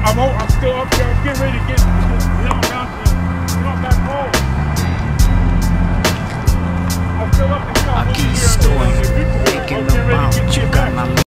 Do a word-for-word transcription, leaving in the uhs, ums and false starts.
I'm, I'm still up there. I'm getting ready to get, get, get on down to get on back home.